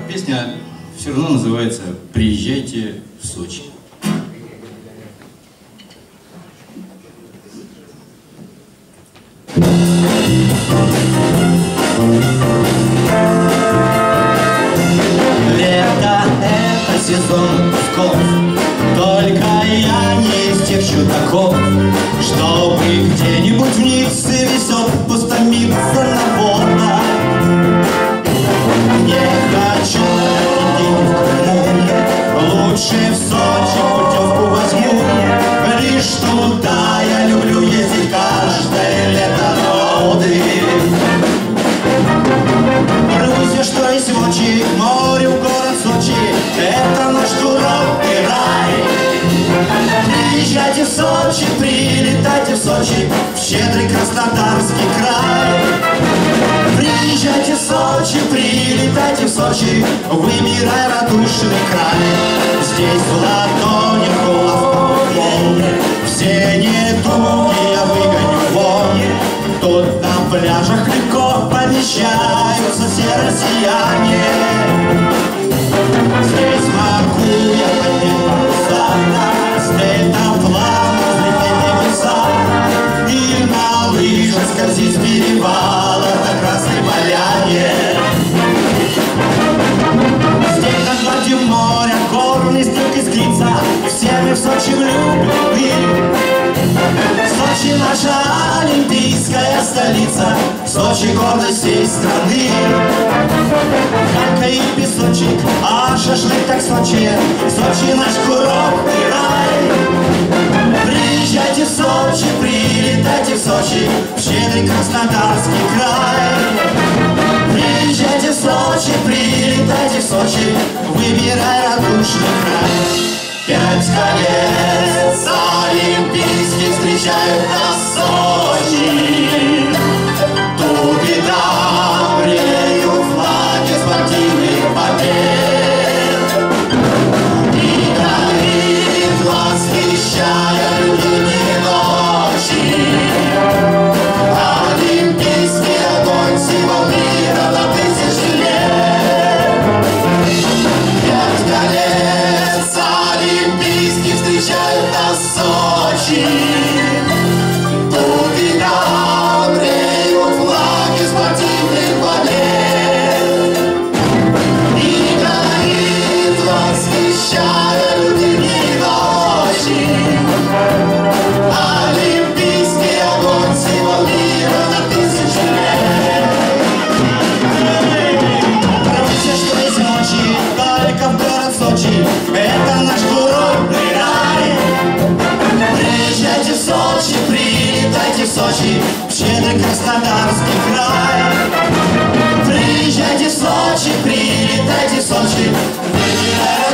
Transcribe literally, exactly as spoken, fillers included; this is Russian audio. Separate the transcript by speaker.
Speaker 1: Песня все равно называется «Приезжайте в Сочи».
Speaker 2: Лето — это сезон пусков, только я не из тех чудаков, чтобы где-нибудь в Ницце везет пустомиться на вода. Не хочу тратить деньги в Крыму, лучше в Сочи путевку возьму. Лишь туда я люблю ездить каждое лето на отдых. Русь, что есть в Сочи, море, город Сочи, это наш курортный рай. Приезжайте в Сочи, прилетайте в Сочи, в щедрый Краснодарский край. Приезжайте в Сочи, прилетайте в Сочи, выбирай радушный край. Здесь в ладонях уловки, все недуги я выгоню вон. Тут на пляжах легко помещаются все россияне. Здесь могу я поднять паруса, с дельтаплана взлететь на небеса и на лыжах скользить с перевала до Красной Поляне. Здесь на глади моря горный снег искрится, все мы в Сочи влюблены. Сочи — наша олимпийская столица, Сочи — гордость всей страны. Харька и песочек, а шашлык так Сочи, Сочи — наш курортный рай. Приезжайте в Сочи, прилетайте в Сочи, в щедрый Краснодарский край. Приезжайте в Сочи, прилетайте в Сочи, выбирай радушный край. Пять колец олимпийских встречают нас в Сочи. Тут и там бреют флаги спортивных побед. И горит, восхищая людьми ночи, олимпийский огонь символ мира на тысячи лет. Пять колец олимпийских встречают нас в Сочи. Тут и там бреют флаги спортивных побед. И горит, восхищая людьми ночи, олимпийский огонь символ мира на тысячи лет. Русь, что есть ночи, только в город Сочи, это наш курортный рай. Приезжайте в Сочи, прилетайте в Сочи, в щедрый Краснодарский край. Приезжайте в Сочи, прилетайте в Сочи, выбирай